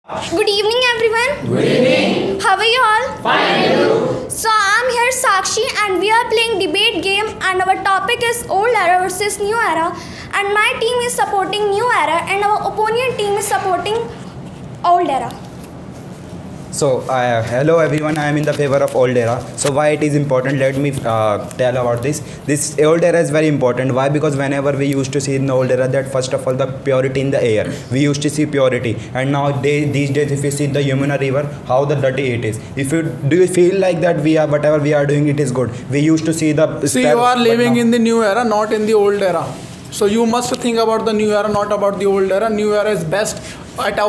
Good evening, everyone. Good evening. How are you all? Fine. So I'm here, Sakshi, and we are playing debate game. And our topic is old era versus new era. And my team is supporting new era, and our opponent team is supporting old era. So, hello everyone, I am in the favor of old era. So, why it is important, let me tell about this. This old era is very important. Why? Because whenever we used to see in the old era that first of all the purity in the air, we used to see purity. And now these days if you see the Yamuna river, how the dirty it is. Do you feel like that whatever we are doing it is good? We used to see the... You are living in the new era, not in the old era. So you must think about the new era, not about the old era. New era is best at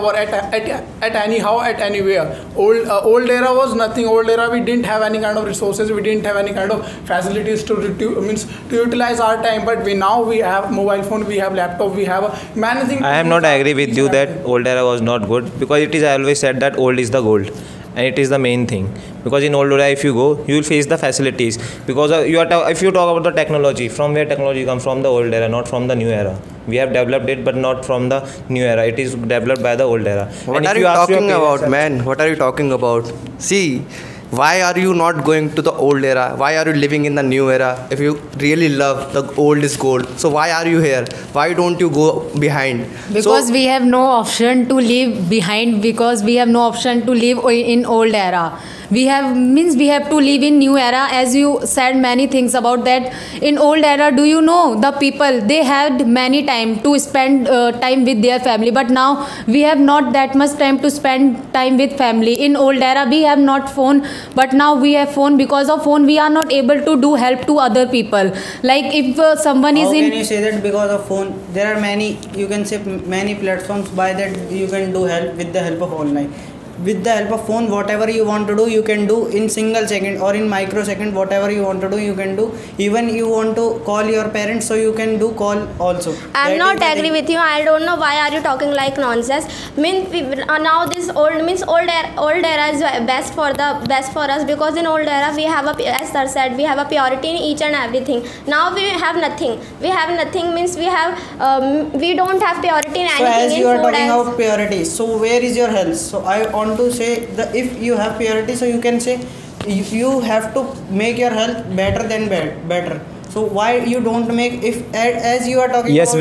anyhow, at anywhere. Old era was nothing. Old era we didn't have any kind of resources. We didn't have any kind of facilities to utilize our time. But now we have mobile phone, we have laptop, we have many things. I am not agree with you that old era was not good, because it is always said that old is the gold. And it is the main thing, because in old era if you go, you will face the facilities, because if you talk about the technology, from where technology comes, from the old era, not from the new era. We have developed it, but not from the new era. It is developed by the old era. What are you talking about, man? What are you talking about? See, why are you not going to the old era? Why are you living in the new era? If you really love the old is gold, so why are you here? Why don't you go behind? Because we have no option to live behind, because we have no option to live in old era. We have to live in new era. As you said many things about that. In old era, do you know the people, they had many time to spend time with their family, but now we have not that much time to spend time with family. In old era we have not phone, but now we have phone. Because of phone we are not able to do help to other people. Like if someone is in... How can you say that because of phone? There are many, you can say many platforms by that you can do help with the help of online. With the help of phone, whatever you want to do, you can do in single second or in microsecond. Whatever you want to do, you can do. Even you want to call your parents, so you can do call also. I'm not agree with you. I don't know why are you talking like nonsense. Now this old era is best for us, because in old era we have as sir said, we have a purity in each and everything. Now we have nothing. We don't have purity in anything. So as you are talking about about purity, so where is your health? So I want to say that if you have purity, so you can say you have to make your health better than better. So why you don't make, if as you are talking yes about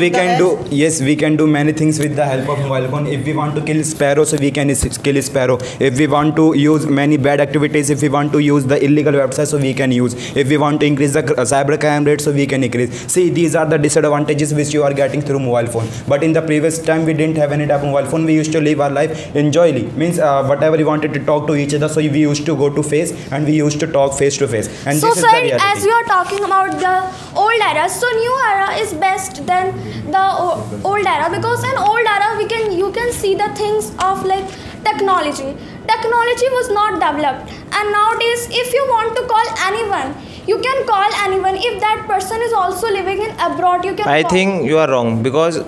we can do many things with the help of mobile phone. If we want to kill sparrow, so we can kill sparrow. If we want to use many bad activities, if we want to use the illegal websites, so we can use. If we want to increase the cyber crime rate, so we can increase. See, these are the disadvantages which you are getting through mobile phone. But in the previous time we didn't have any type of mobile phone. We used to live our life enjoyably. Means whatever we wanted to talk to each other, so we used to go to face and we used to talk face to face. And So this is sir, the reality. as you are talking about the old era, so new era is best than the old era, because in old era you can see the things of like technology. Technology was not developed, and nowadays if you want to call anyone, you can call anyone. If that person is also living in abroad, you can I call. think you are wrong, because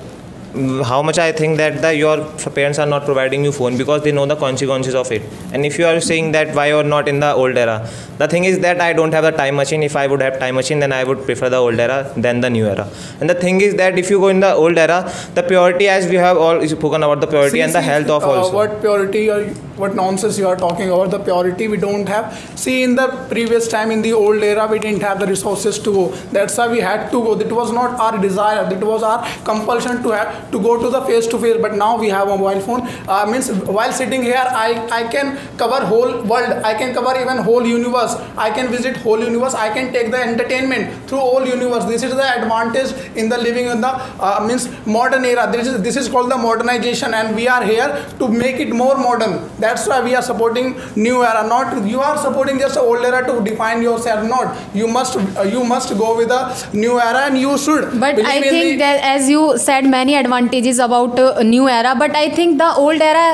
how much I think that your parents are not providing you phone because they know the consequences of it. And if you are saying that why you're not in the old era, the thing is that I don't have a time machine. If I would have time machine, then I would prefer the old era than the new era. And the thing is that if you go in the old era, the purity, as we have all spoken about the purity and the health of also. What purity or what nonsense you are talking about? The purity we don't have. See, in the previous time, in the old era, we didn't have the resources to go. That's why we had to go. That was not our desire. That was our compulsion to go to the face to face. But now we have a mobile phone. Means while sitting here, I can cover whole world. I can cover even whole universe. I can visit whole universe. I can take the entertainment through whole universe. This is the advantage in the living in the means modern era. This is called the modernization, and we are here to make it more modern. That's why we are supporting new era. Not you are supporting just the old era to define yourself. Not you must go with the new era, and you should. But I think that, as you said, many advantages about new era. But I think the old era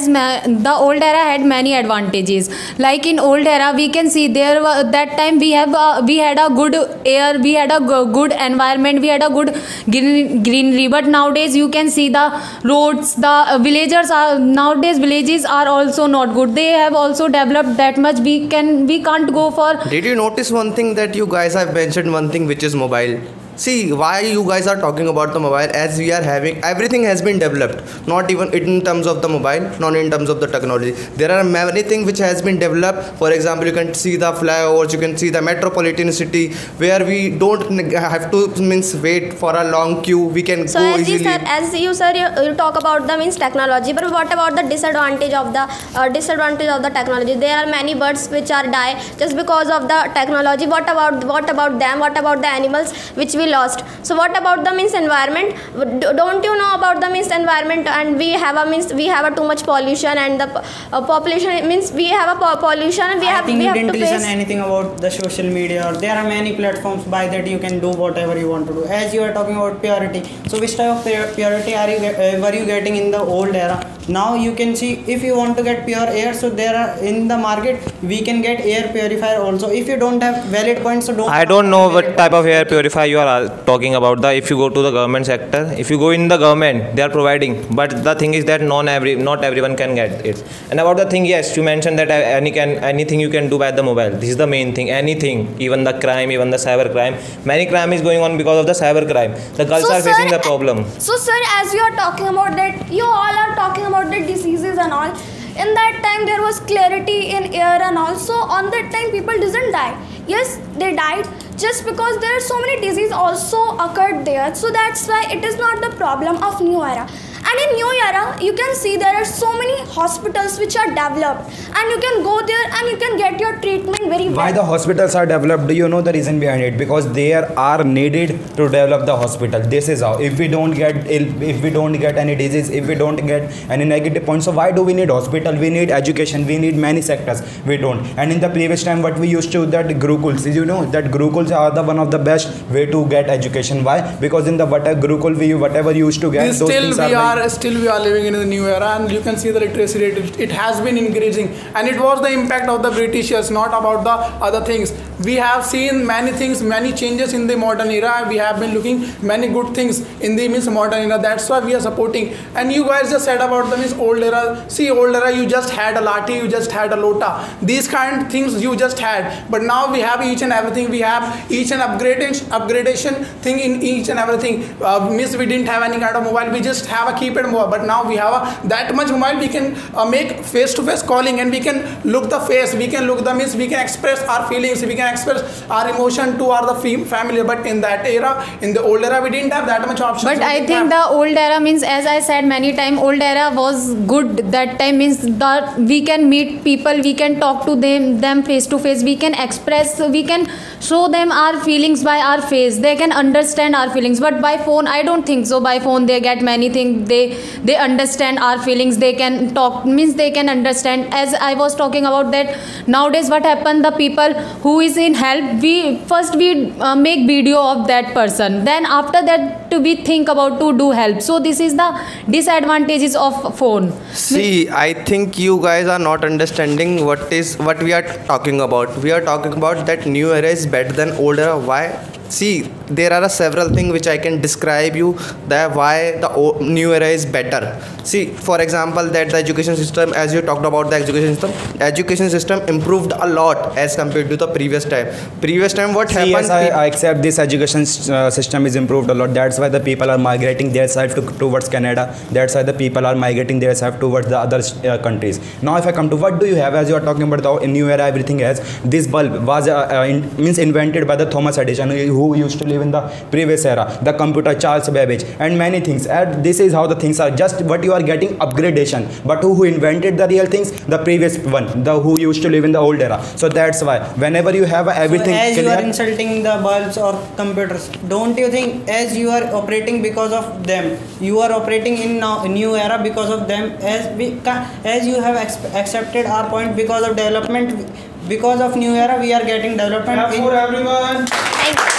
had many advantages. Like in old era, we can see that time we had a good air, we had a good environment, we had a good greenery. But nowadays you can see the roads, the villages are also not good. They have also developed that much. We can't go for. Did you notice one thing, that you guys have mentioned one thing, which is mobile? See, why you guys are talking about the mobile, as we are having everything has been developed, not even in terms of the mobile, not in terms of the technology. There are many things which has been developed. For example, you can see the flyovers, you can see the metropolitan city, where we don't have to wait for a long queue. We can So go as easily. you talk about the technology, but what about the disadvantage of the technology? There are many birds which are die just because of the technology. What about them? What about the animals which we lost? So what about the environment? Don't you know about the environment? And we have a too much pollution, and the population we have a pollution, and we I have think we you have didn't to listen face. anything about the social media. Or there are many platforms by that you can do whatever you want to do. As you are talking about purity, so which type of purity were you getting in the old era? Now you can see, if you want to get pure air, so there are in the market we can get air purifier also. If you don't have valid points, so don't. I don't know what type of air purifier you are talking about. If you go to the government sector, if you go in the government, they are providing. But the thing is that not everyone can get it. And about the thing, yes, you mentioned that anything you can do by the mobile. This is the main thing. Anything, even the crime, even the cyber crime. Many crime is going on because of the cyber crime. The girls So, are sir, facing the problem. So sir, as you are talking about that, you all are talking about the diseases and all. In that time there was clarity in air and also on that time people didn't die. Yes, they died just because there are so many diseases also occurred there. So that's why it is not the problem of new era. And in new era, you can see there are so many hospitals which are developed, and you can go there and you can get your treatment very well. Why the hospitals are developed? Do you know the reason behind it? Because they are needed to develop the hospital. This is how. If we don't get ill, if we don't get any disease, if we don't get any negative points, so why do we need hospital? We need education. We need many sectors. We don't. And in the previous time, what we used to that Gurukuls. Did you know that Gurukuls are the one of the best way to get education? Why? Because in the Gurukul whatever you used to get, those things are. Still we are living in the new era, and you can see the literacy rate, it has been increasing, and it was the impact of the Britishers, not about the other things. We have seen many things, many changes in the modern era. We have been looking many good things in the modern era. That's why we are supporting. And you guys just said about the old era. See, old era, you just had a lathi, you just had a lota. These kind of things you just had. But now we have each and everything. We have each and upgradation thing in each and everything. We didn't have any kind of mobile. We just have a keypad mobile. But now we have that much mobile. We can make face-to-face calling, and we can look the face. We can look the we can express our feelings. We can express our emotion to our family. But in that era, in the old era, we didn't have that much options. But I think the old era means, as I said many times, old era was good. That time means that we can meet people, we can talk to them face to face, we can express, we can show them our feelings by our face. They can understand our feelings. But by phone, I don't think so. By phone, they get many things. They understand our feelings. They can talk, means they can understand. As I was talking about that, nowadays what happened, the people who is in help, we make video of that person, then after that we think about to do help. So this is the disadvantages of phone. See, I think you guys are not understanding what we are talking about. We are talking about that new era is better than old era. Why? See, there are several things which I can describe you that why the new era is better. See, for example, that the education system, as you talked about the education system improved a lot as compared to the previous time. What happened? Yes, I accept this education system is improved a lot. That's why the people are migrating their self towards Canada. That's why the people are migrating their self towards the other countries. Now, if I come to what do you have, as you are talking about the new era, everything has. This bulb was invented by the Thomas Edison, who used to live in the previous era. The computer, Charles Babbage, and many things. And this is how the things are. Just what you are getting upgradation. But who invented the real things? The previous one, who used to live in the old era. So that's why whenever you have everything. So as you are insulting the bulbs or computers, don't you think as you are operating because of them, you are operating in now new era because of them? As you have accepted our point because of development, because of new era, we are getting development. For everyone. Thank you.